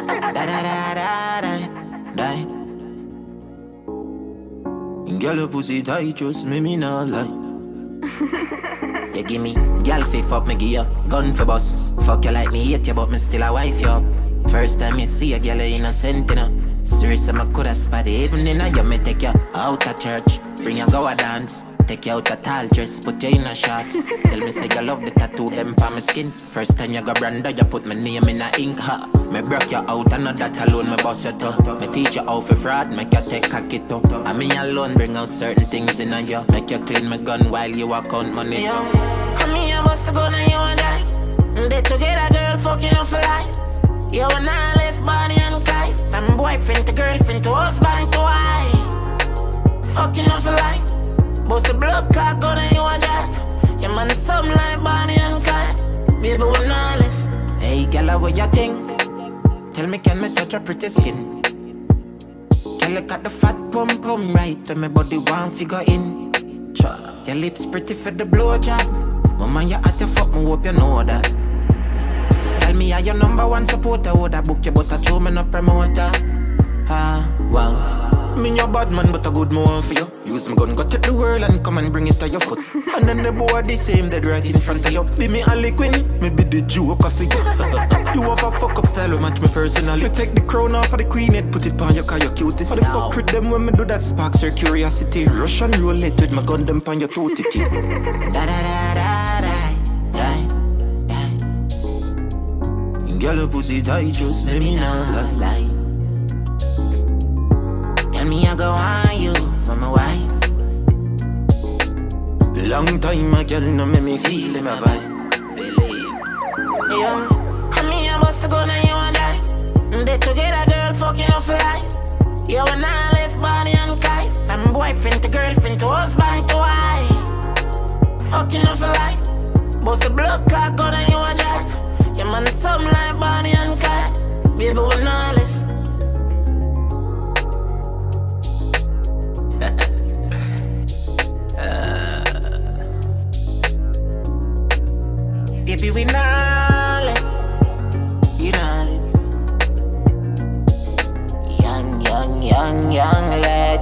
Da da da da da da. Girl, your pussy tight, just me not lie. You give me girl fi fuck me give you gun for boss. Fuck you like me hate you but me still a wife you up. First time you see a girl you innocent you know. Serious I coulda spot it even in a you me take you out of church. Bring you go a dance. Take you out a tall dress, put you in a shorts. Tell me say you love the tattoo them pa my skin. First time you go branda, you put my name in a ink ha. Me broke you out, I know that alone me bust you up. Me teach you how for fraud, make you take cock it up. I me alone bring out certain things in a you. Make you clean my gun while you account money. Yo, I mean I bust a gun and you and I. They together girl fucking you for life. You and I left body and kite. From boyfriend to girlfriend to husband to wife. Fucking you for life. Bust the blood clock gun and you a drive. Your man is something like Bonnie and Clyde. Baby, we not live. Hey, girl, what you think? Tell me, can me touch your pretty skin? Girl, look at the fat pum right to my body one figure in. Your lips pretty for the blowjob. Mama, you at your fuck, me hope you know that. Tell me, are your number one supporter? Would I book you, but I show me no promoter? Well. Me your bad man, but a good man for you. Use my gun, go take the world and come and bring it to your foot. And then the boy the same, dead right in front of you. Be me Harley Quinn, me be the Joker for you. You have a fuck up style, we match me personally. You take the crown off of the queen head, put it on your car, your cutest. How the fuck with them when me do that sparks your curiosity. Rush and roll it with my gun, them pan your tootie. Da da da da da da. Girl, your pussy tight, just let me not lie. Me I go on you for my wife. Long time my girl no make me feel in my vibe. Believe. Yo, I mean I bust a gun and you and I. They together girl fucking you for life. You and I left body and kite. From boyfriend to girlfriend to husband to wife. Fucking you for life. Bust the blood clock gun and you and drive. Your man is something like Bonnie and Clyde. Baby we not live. Baby, we not live. You not live. Young lady.